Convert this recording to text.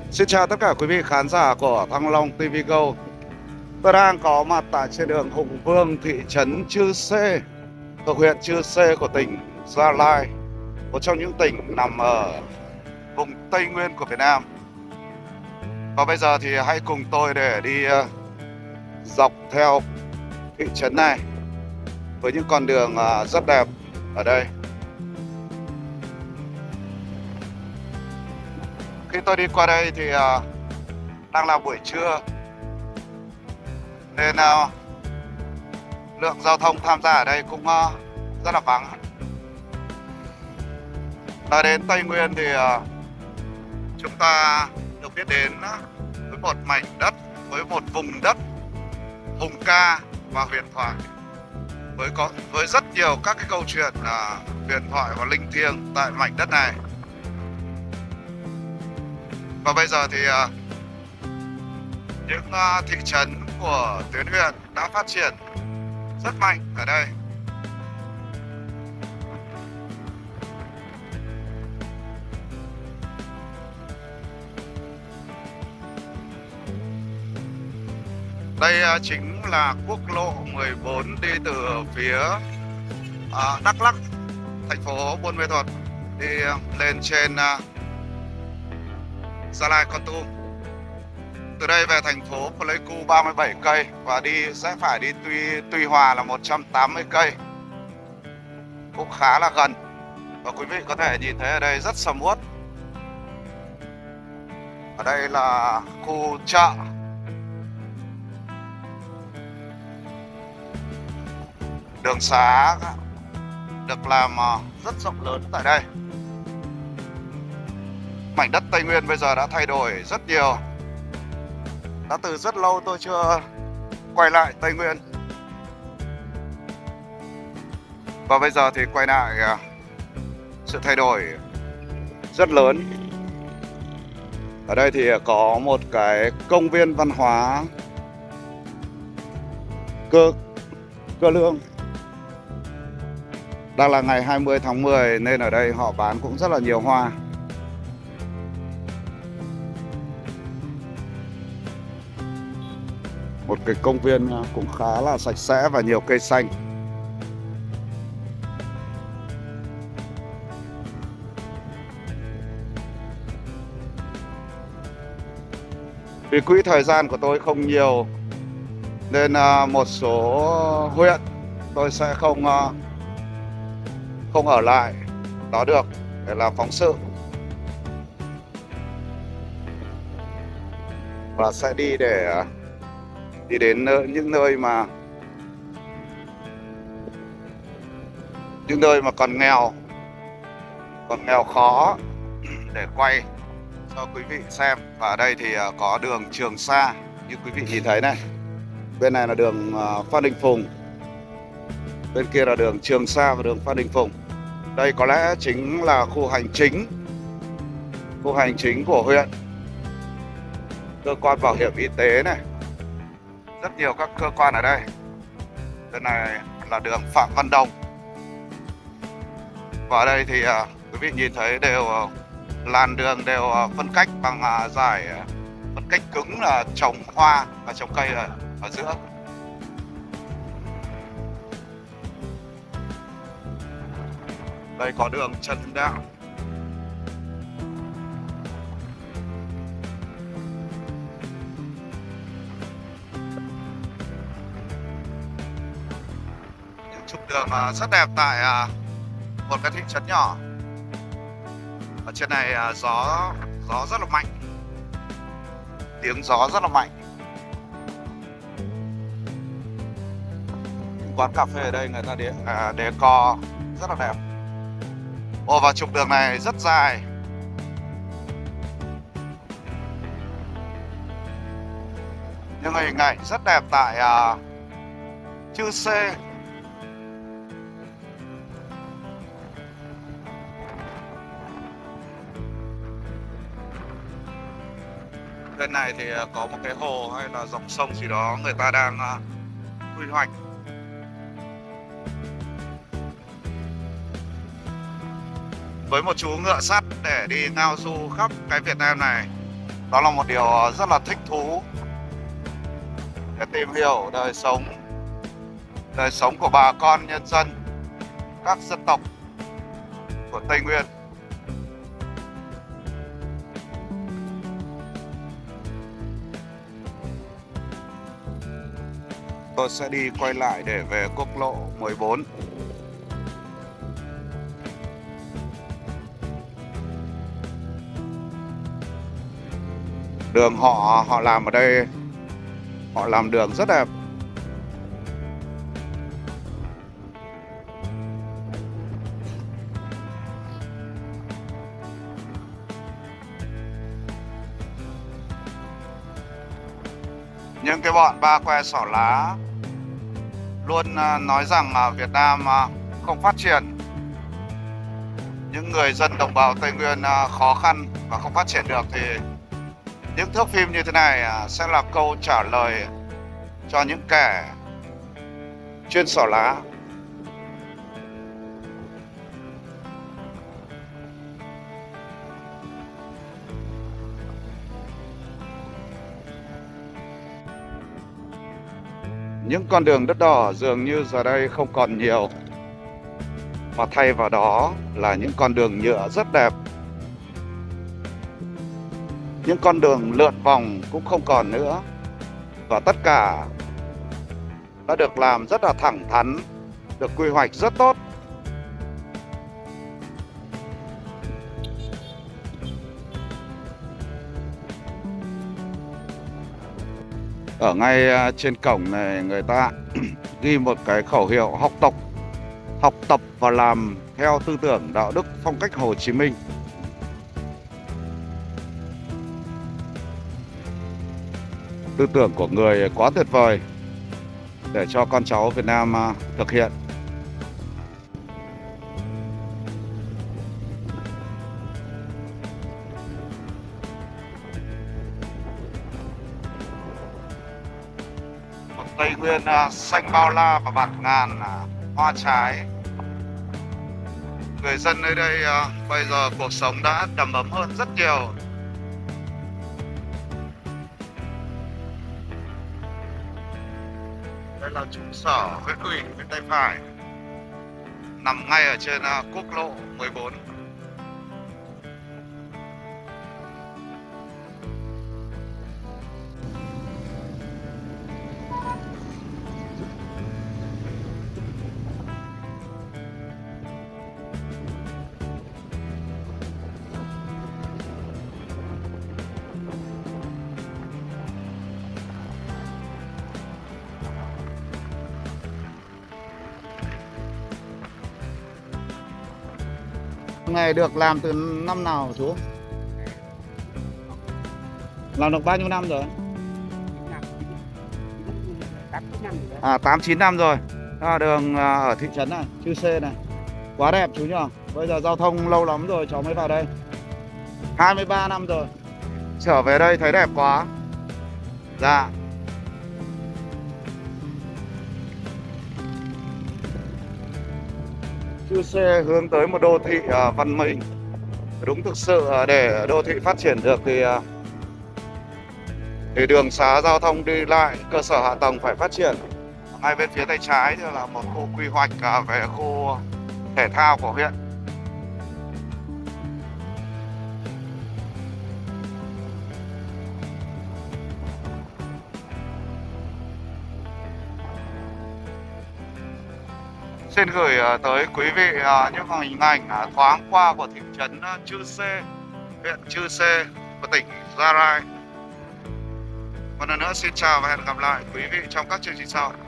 Xin chào tất cả quý vị khán giả của Thăng Long TV Go. Tôi đang có mặt tại trên đường Hùng Vương, thị trấn Chư Sê, thuộc huyện Chư Sê của tỉnh Gia Lai, một trong những tỉnh nằm ở vùng Tây Nguyên của Việt Nam. Và bây giờ thì hãy cùng tôi để đi dọc theo thị trấn này với những con đường rất đẹp ở đây. Khi tôi đi qua đây thì đang là buổi trưa nên lượng giao thông tham gia ở đây cũng rất là vắng. Nói đến Tây Nguyên thì chúng ta được biết đến với một mảnh đất, với một vùng đất hùng ca và huyền thoại, với rất nhiều các cái câu chuyện huyền thoại và linh thiêng tại mảnh đất này. Và bây giờ thì những thị trấn của tuyến huyện đã phát triển rất mạnh ở đây. Đây chính là quốc lộ 14 đi từ phía Đắk Lắk, thành phố Buôn Mê Thuột, đi lên trên Gia Lai, Kon Tum. Từ đây về thành phố Pleiku 37 cây và sẽ phải đi Tuy Hòa là 180 cây, cũng khá là gần. Và quý vị có thể nhìn thấy ở đây rất sầm uất. Ở đây là khu chợ, đường xá được làm rất rộng lớn tại đây. Mảnh đất Tây Nguyên bây giờ đã thay đổi rất nhiều. Đã từ rất lâu tôi chưa quay lại Tây Nguyên, và bây giờ thì quay lại sự thay đổi rất lớn. Ở đây thì có một cái công viên văn hóa Cơ Lương. Đang là ngày 20 tháng 10 nên ở đây họ bán cũng rất là nhiều hoa. Một cái công viên cũng khá là sạch sẽ và nhiều cây xanh. Vì quỹ thời gian của tôi không nhiều nên một số huyện tôi sẽ không ở lại đó được để làm phóng sự, và sẽ đi đến những nơi mà còn nghèo khó để quay cho quý vị xem. Và ở đây thì có đường Trường Sa như quý vị nhìn thấy này. Bên này là đường Phan Đình Phùng, bên kia là đường Trường Sa và đường Phan Đình Phùng. Đây có lẽ chính là khu hành chính của huyện, cơ quan bảo hiểm y tế này, rất nhiều các cơ quan ở đây. Bên này là đường Phạm Văn Đồng, và ở đây thì quý vị nhìn thấy làn đường đều phân cách bằng giải phân cách cứng là trồng hoa và trồng cây ở giữa. Đây có đường Trần Hưng Đạo. Những trục đường rất đẹp tại một cái thị trấn nhỏ. Ở trên này gió rất là mạnh, tiếng gió rất là mạnh. Quán cà phê ở đây người ta decor rất là đẹp. Và trục đường này rất dài. Nhưng hình ảnh rất đẹp tại Chư Sê. Bên này thì có một cái hồ hay là dòng sông gì đó người ta đang quy hoạch. với một chú ngựa sắt để đi ngao du khắp cái Việt Nam này. Đó là một điều rất là thích thú để tìm hiểu đời sống của bà con nhân dân các dân tộc của Tây Nguyên. Tôi sẽ đi quay lại để về quốc lộ 14. Đường họ làm ở đây, họ làm đường rất đẹp. Nhưng cái bọn ba que xỏ lá luôn nói rằng Việt Nam không phát triển, những người dân đồng bào Tây Nguyên khó khăn và không phát triển được, thì những thước phim như thế này sẽ là câu trả lời cho những kẻ chuyên xỏ lá. Những con đường đất đỏ dường như giờ đây không còn nhiều, mà thay vào đó là những con đường nhựa rất đẹp. Những con đường lượn vòng cũng không còn nữa, và tất cả đã được làm rất là thẳng thắn, được quy hoạch rất tốt. Ở ngay trên cổng này người ta ghi một cái khẩu hiệu học tập và làm theo tư tưởng đạo đức phong cách Hồ Chí Minh. Tư tưởng của người quá tuyệt vời để cho con cháu Việt Nam thực hiện. Một Tây Nguyên xanh bao la và bạt ngàn hoa trái. Người dân nơi đây bây giờ cuộc sống đã đầm ấm hơn rất nhiều. Đây là trụ sở huyện ủy bên tay phải, nằm ngay ở trên quốc lộ 14. Này được làm từ năm nào chú? Làm được bao nhiêu năm rồi? 8-9 năm rồi. Đường ở thị trấn này, Chư Sê này, quá đẹp chú nhỉ. Bây giờ giao thông lâu lắm rồi cháu mới vào đây, 23 năm rồi. Trở về đây thấy đẹp quá. Dạ. Chư Sê hướng tới một đô thị văn minh. Đúng, thực sự để đô thị phát triển được thì đường xá giao thông đi lại, cơ sở hạ tầng phải phát triển. Ngay bên phía tay trái thì là một khu quy hoạch về khu thể thao của huyện. Xin gửi tới quý vị những hình ảnh thoáng qua của thị trấn Chư Sê, huyện Chư Sê của tỉnh Gia Lai. Một lần nữa xin chào và hẹn gặp lại quý vị trong các chương trình sau.